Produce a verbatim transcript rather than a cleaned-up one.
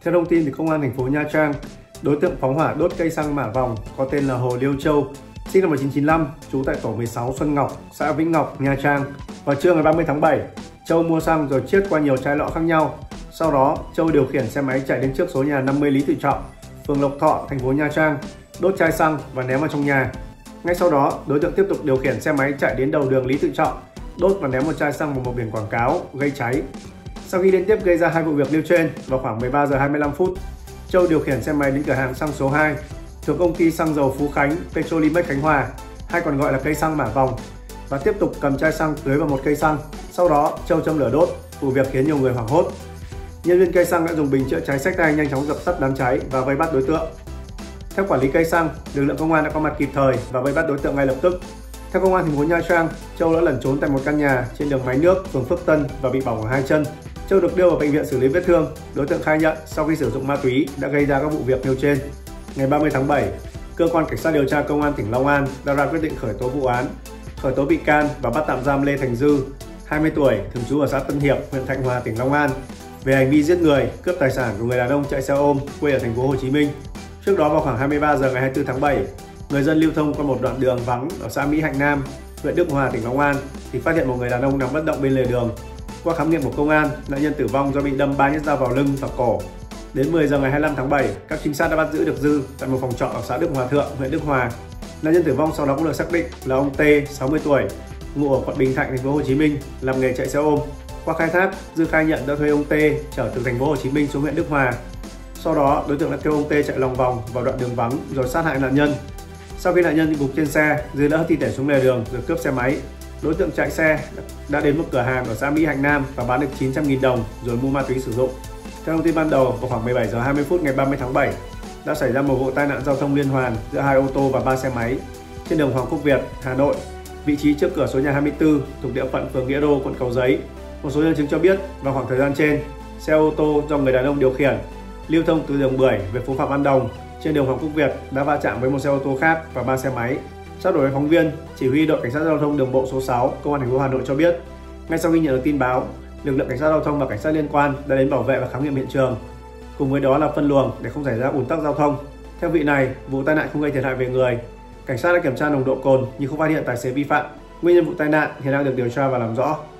Theo thông tin từ Công an thành phố Nha Trang, đối tượng phóng hỏa đốt cây xăng mạ vòng có tên là Hồ Liêu Châu, sinh năm một nghìn chín trăm chín mươi lăm, trú tại tổ mười sáu Xuân Ngọc, xã Vĩnh Ngọc, Nha Trang. Vào trưa ngày ba mươi tháng bảy, Châu mua xăng rồi chiết qua nhiều chai lọ khác nhau. Sau đó, Châu điều khiển xe máy chạy đến trước số nhà năm mươi Lý Tự Trọng, phường Lộc Thọ, thành phố Nha Trang, đốt chai xăng và ném vào trong nhà. Ngay sau đó, đối tượng tiếp tục điều khiển xe máy chạy đến đầu đường Lý Tự Trọng, đốt và ném một chai xăng vào một biển quảng cáo gây cháy. Sau khi liên tiếp gây ra hai vụ việc nêu trên, vào khoảng mười ba giờ hai mươi lăm phút, Châu điều khiển xe máy đến cửa hàng xăng số hai thuộc công ty xăng dầu Phú Khánh Petrolimex Khánh Hòa, hay còn gọi là cây xăng Mã Vòng, và tiếp tục cầm chai xăng tưới vào một cây xăng. Sau đó, Châu châm lửa đốt, vụ việc khiến nhiều người hoảng hốt. Nhân viên cây xăng đã dùng bình chữa cháy xách tay nhanh chóng dập tắt đám cháy và vây bắt đối tượng. Theo quản lý cây xăng, lực lượng công an đã có mặt kịp thời và vây bắt đối tượng ngay lập tức. Theo Công an thành phố Nha Trang, Châu đã lẩn trốn tại một căn nhà trên đường Máy Nước, phường Phước Tân và bị bỏng ở hai chân. Châu được đưa vào bệnh viện xử lý vết thương. Đối tượng khai nhận sau khi sử dụng ma túy đã gây ra các vụ việc nêu trên. Ngày ba mươi tháng bảy, cơ quan cảnh sát điều tra Công an tỉnh Long An đã ra quyết định khởi tố vụ án, khởi tố bị can và bắt tạm giam Lê Thành Dư, hai mươi tuổi, thường trú ở xã Tân Hiệp, huyện Thạnh Hòa, tỉnh Long An, về hành vi giết người, cướp tài sản của người đàn ông chạy xe ôm quê ở thành phố Hồ Chí Minh. Trước đó vào khoảng hai mươi ba giờ ngày hai mươi tư tháng bảy, người dân lưu thông qua một đoạn đường vắng ở xã Mỹ Hạnh Nam, huyện Đức Hòa, tỉnh Long An thì phát hiện một người đàn ông nằm bất động bên lề đường. Qua khám nghiệm của công an, nạn nhân tử vong do bị đâm ba nhát dao vào lưng và cổ. Đến mười giờ ngày hai mươi lăm tháng bảy, các trinh sát đã bắt giữ được Dư tại một phòng trọ ở xã Đức Hòa Thượng, huyện Đức Hòa. Nạn nhân tử vong sau đó cũng được xác định là ông T, sáu mươi tuổi, ngụ ở quận Bình Thạnh, thành phố Hồ Chí Minh, làm nghề chạy xe ôm. Qua khai thác, Dư khai nhận đã thuê ông T chở từ thành phố Hồ Chí Minh xuống huyện Đức Hòa. Sau đó, đối tượng đã kêu ông T chạy lòng vòng vào đoạn đường vắng rồi sát hại nạn nhân. Sau khi nạn nhân gục trên xe, Dư đã hất thi thể xuống lề đường rồi cướp xe máy. Đối tượng chạy xe đã đến một cửa hàng ở xã Mỹ Hạnh Nam và bán được chín trăm nghìn đồng rồi mua ma túy sử dụng. Theo thông tin ban đầu, vào khoảng mười bảy giờ hai mươi phút ngày ba mươi tháng bảy, đã xảy ra một vụ tai nạn giao thông liên hoàn giữa hai ô tô và ba xe máy trên đường Hoàng Quốc Việt, Hà Nội, vị trí trước cửa số nhà hai mươi tư thuộc địa phận phường Nghĩa Đô, quận Cầu Giấy. Một số nhân chứng cho biết, vào khoảng thời gian trên, xe ô tô do người đàn ông điều khiển lưu thông từ đường Bưởi về phố Phạm Văn Đồng trên đường Hoàng Quốc Việt đã va chạm với một xe ô tô khác và ba xe máy. Trao đổi với phóng viên, chỉ huy đội cảnh sát giao thông đường bộ số sáu, Công an thành phố Hà Nội cho biết, ngay sau khi nhận được tin báo, lực lượng cảnh sát giao thông và cảnh sát liên quan đã đến bảo vệ và khám nghiệm hiện trường. Cùng với đó là phân luồng để không xảy ra ùn tắc giao thông. Theo vị này, vụ tai nạn không gây thiệt hại về người. Cảnh sát đã kiểm tra nồng độ cồn nhưng không phát hiện tài xế vi phạm. Nguyên nhân vụ tai nạn hiện đang được điều tra và làm rõ.